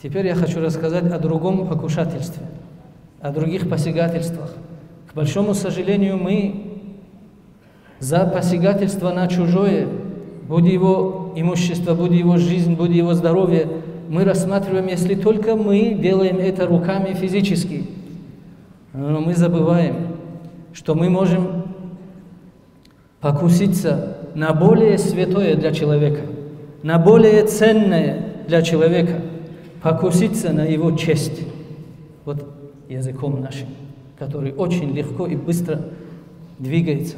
Теперь я хочу рассказать о другом покушательстве, о других посягательствах. К большому сожалению, мы за посягательство на чужое, будь его имущество, будь его жизнь, будь его здоровье, мы рассматриваем, если только мы делаем это руками физически. Но мы забываем, что мы можем покуситься на более святое для человека, на более ценное для человека, покуситься на его честь. Вот языком нашим, который очень легко и быстро двигается.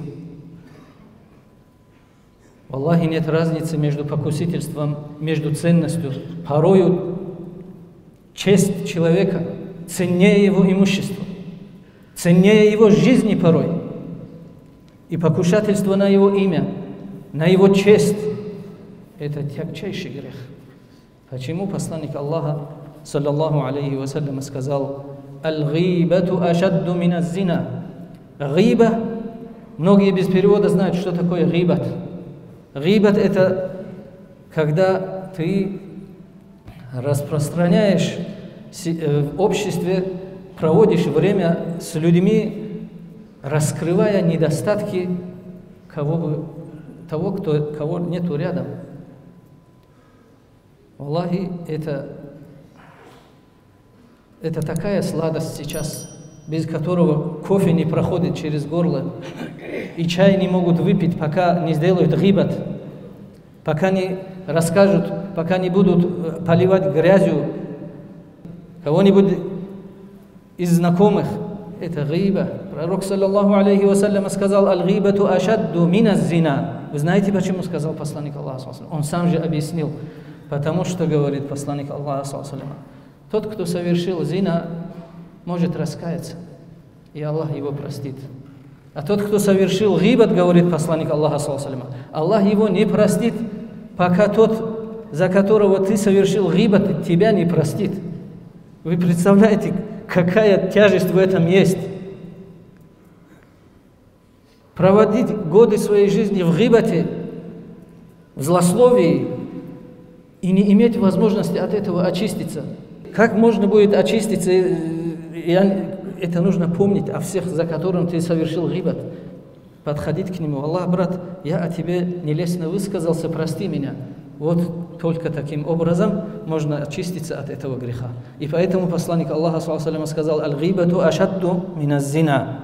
Аллахе нет разницы между покусительством, между ценностью. Порою честь человека ценнее его имущества, ценнее его жизни порой. И покушательство на его имя, на его честь – это тягчайший грех. Почему посланник Аллаха, саллаллаху алейхи вассалям, сказал: «Аль-гибату ашадду мина зина». Гиба, многие без перевода знают, что такое гибат. Гибат – это когда ты распространяешь в обществе, проводишь время с людьми, раскрывая недостатки того, кого нету рядом. Аллахи, это такая сладость сейчас, без которого кофе не проходит через горло, и чай не могут выпить, пока не сделают гибат, пока не расскажут, пока не будут поливать грязью кого-нибудь из знакомых. Это гиба. Пророк, саллаллаху алейхи вассалям, сказал: «Аль-гибату ашадду мина зина». Вы знаете, почему сказал посланник Аллаха? Он сам же объяснил. Потому что, говорит посланник Аллаха, тот, кто совершил зина, может раскаяться, и Аллах его простит. А тот, кто совершил гибат, говорит посланник Аллаха, Аллах его не простит, пока тот, за которого ты совершил гибат, тебя не простит. Вы представляете, какая тяжесть в этом есть? Проводить годы своей жизни в гибате, в злословии, и не иметь возможности от этого очиститься. Как можно будет очиститься? Это нужно помнить о всех, за которым ты совершил гибат. Подходить к нему: «Аллах, брат, я о тебе нелестно высказался, прости меня». Вот только таким образом можно очиститься от этого греха. И поэтому посланник Аллаха сказал: «Аль-гибату ашадду мина зина».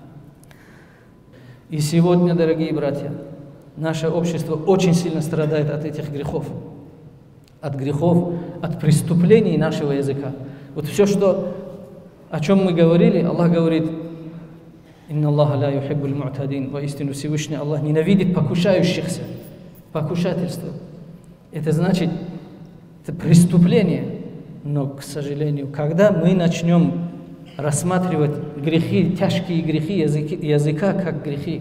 И сегодня, дорогие братья, наше общество очень сильно страдает от этих грехов. От грехов, от преступлений нашего языка. Вот все, о чем мы говорили, Аллах говорит: «Инна Аллаха ла юхиббуль му'тадин». Воистину Всевышний Аллах ненавидит покушающихся. Покушательство. Это значит, это преступление. Но, к сожалению, когда мы начнем рассматривать грехи, тяжкие грехи языка как грехи,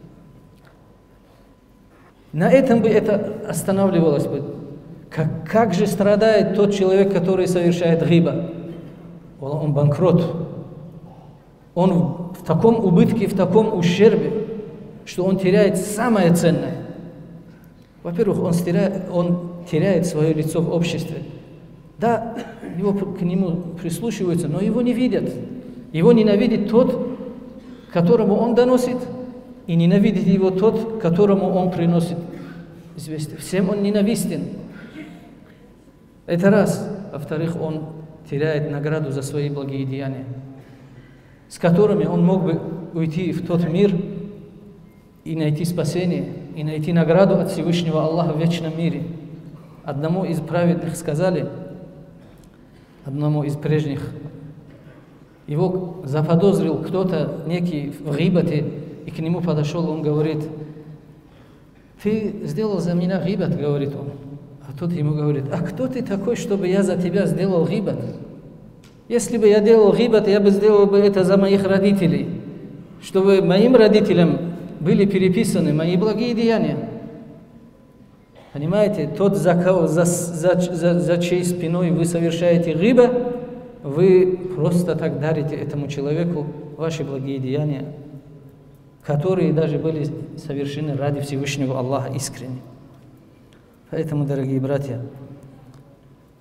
на этом бы это останавливалось бы. Как же страдает тот человек, который совершает гиба? Он банкрот. Он в таком убытке, в таком ущербе, что он теряет самое ценное. Во-первых, он теряет свое лицо в обществе. Да, к нему прислушиваются, но его не видят. Его ненавидит тот, которому он доносит, и ненавидит его тот, которому он приносит известие. Всем он ненавистен. Это раз. Во-вторых, он теряет награду за свои благие деяния, с которыми он мог бы уйти в тот мир и найти спасение, и найти награду от Всевышнего Аллаха в вечном мире. Одному из праведных сказали, одному из прежних, его заподозрил кто-то некий в гибате, и к нему подошел, он говорит: «Ты сделал за меня гибат», говорит он. А тот ему говорит: «А кто ты такой, чтобы я за тебя сделал гибат? Если бы я делал гибат, я бы сделал это за моих родителей, чтобы моим родителям были переписаны мои благие деяния». Понимаете, тот, за чьей спиной вы совершаете гиба, вы просто так дарите этому человеку ваши благие деяния, которые даже были совершены ради Всевышнего Аллаха искренне. Поэтому, дорогие братья,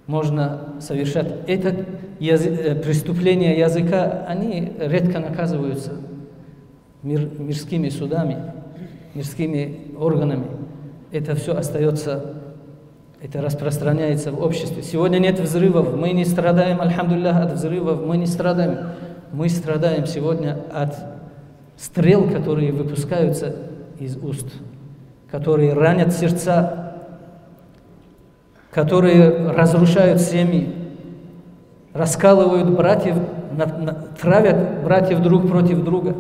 можно совершать. Это преступления языка, они редко наказываются мирскими судами, мирскими органами. Это все остается, это распространяется в обществе. Сегодня нет взрывов, мы не страдаем, альхамдулиллах, от взрывов, мы не страдаем. Мы страдаем сегодня от стрел, которые выпускаются из уст, которые ранят сердца, которые разрушают семьи, раскалывают братьев, травят братьев друг против друга.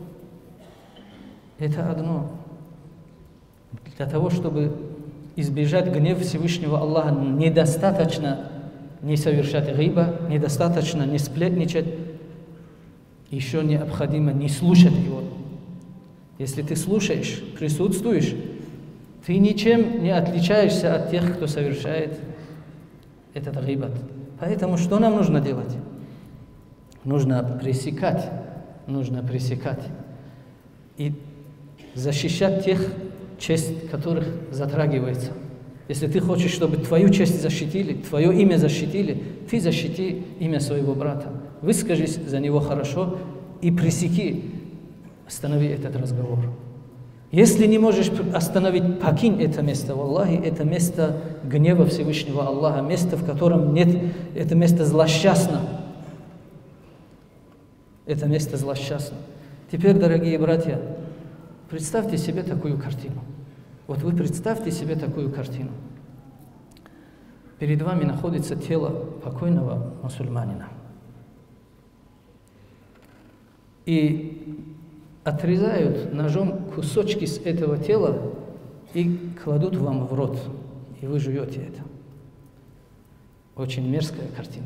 Это одно. Для того, чтобы избежать гнева Всевышнего Аллаха, недостаточно не совершать гиба, недостаточно не сплетничать, еще необходимо не слушать его. Если ты слушаешь, присутствуешь, ты ничем не отличаешься от тех, кто совершает этот гибат. Поэтому что нам нужно делать? Нужно пресекать и защищать тех, честь которых затрагивается. Если ты хочешь, чтобы твою честь защитили, твое имя защитили, ты защити имя своего брата. Выскажись за него хорошо и пресеки, останови этот разговор. Если не можешь остановить, покинь это место. Валлахи, это место гнева Всевышнего Аллаха, место, в котором нет, это место злосчастно. Это место злосчастно. Теперь, дорогие братья, представьте себе такую картину. Вот вы представьте себе такую картину. Перед вами находится тело покойного мусульманина. И отрезают ножом кусочки с этого тела и кладут вам в рот, и вы жуете это. Очень мерзкая картина.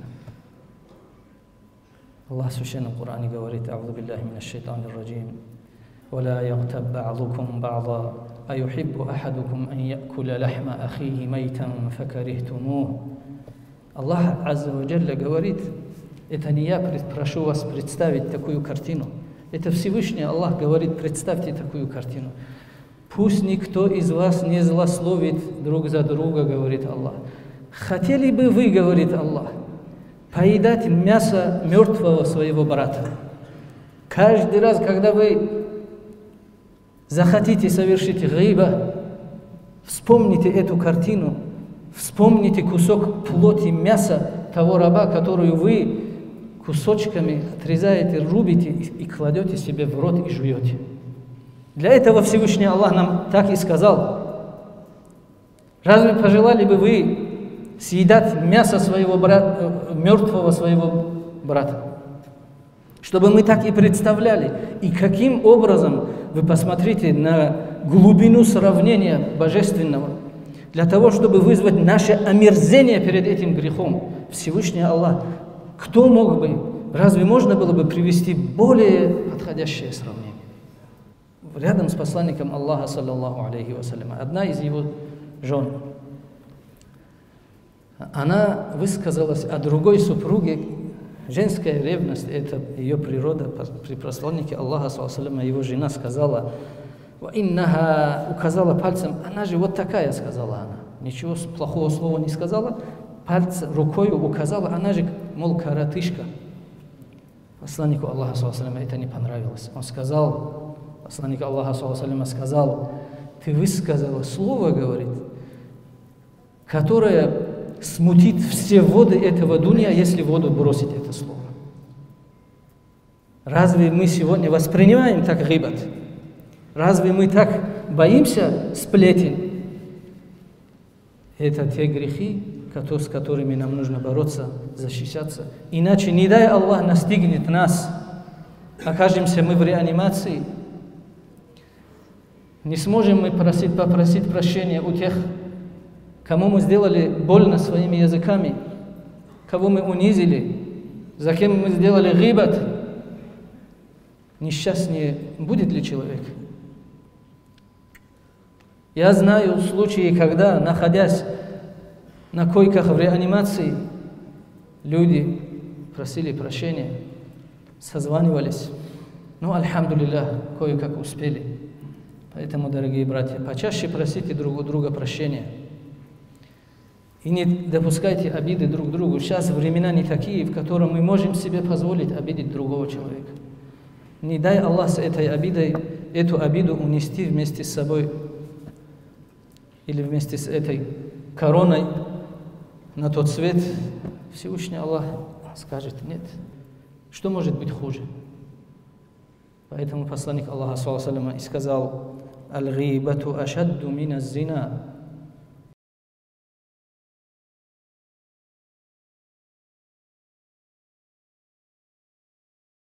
Аллах в Священном Коране говорит: «А'удhu биллахи минаш шайтанир раджим. ولا يغتب بعضكم بعضا أيحب أحدكم أن يأكل لحم أخيه ميتا فكرهتموه». Аллах Азза ва Джалля говорит: это не я прошу вас представить такую картину. Это Всевышний Аллах говорит: представьте такую картину. Пусть никто из вас не злословит друг за друга, говорит Аллах. Хотели бы вы, говорит Аллах, поедать мясо мертвого своего брата? Каждый раз, когда вы захотите совершить гиба, вспомните эту картину, вспомните кусок плоти мяса того раба, которую вы кусочками отрезаете, рубите и кладете себе в рот и жуете. Для этого Всевышний Аллах нам так и сказал. Разве пожелали бы вы съедать мясо своего брата, мертвого своего брата? Чтобы мы так и представляли. И каким образом, вы посмотрите на глубину сравнения божественного, для того, чтобы вызвать наше омерзение перед этим грехом. Всевышний Аллах, кто мог бы, разве можно было бы привести более подходящее сравнение? Рядом с посланником Аллаха, саллаллаху алейхи вассалям, одна из его жен, она высказалась о другой супруге. Женская ревность – это ее природа. При посланнике Аллаха, саллаллаху алейхи вассалям, его жена сказала: «Иннаха», указала пальцем, она же вот такая, сказала она. Ничего плохого слова не сказала, пальцем, рукой указала, она же, мол, коротышка. Посланнику Аллаха, саллаллаху алейхи вассалям, это не понравилось. Он сказал, посланник Аллаха, саллаллаху алейхи вассалям, сказал: ты высказала слово, говорит, которое смутит все воды этого дуния, если в воду бросить это слово. Разве мы сегодня воспринимаем так гибат? Разве мы так боимся сплетен? Это те грехи, с которыми нам нужно бороться, защищаться. Иначе, не дай Аллах, настигнет нас. Окажемся мы в реанимации. Не сможем мы попросить прощения у тех, кому мы сделали больно своими языками, кого мы унизили, за кем мы сделали гибат. Несчастнее будет ли человек? Я знаю случаи, когда, находясь на койках в реанимации, люди просили прощения, созванивались. Ну, альхамдулиллах, кое-как успели. Поэтому, дорогие братья, почаще просите друг у друга прощения. И не допускайте обиды друг другу. Сейчас времена не такие, в котором мы можем себе позволить обидеть другого человека. Не дай Аллах с этой обидой, эту обиду унести вместе с собой или вместе с этой короной на тот свет. Всевышний Аллах скажет: нет. Что может быть хуже? Поэтому посланник Аллаха саллаллаху алейхи ва саллям сказал: «Аль-гибату ашадду мина зина».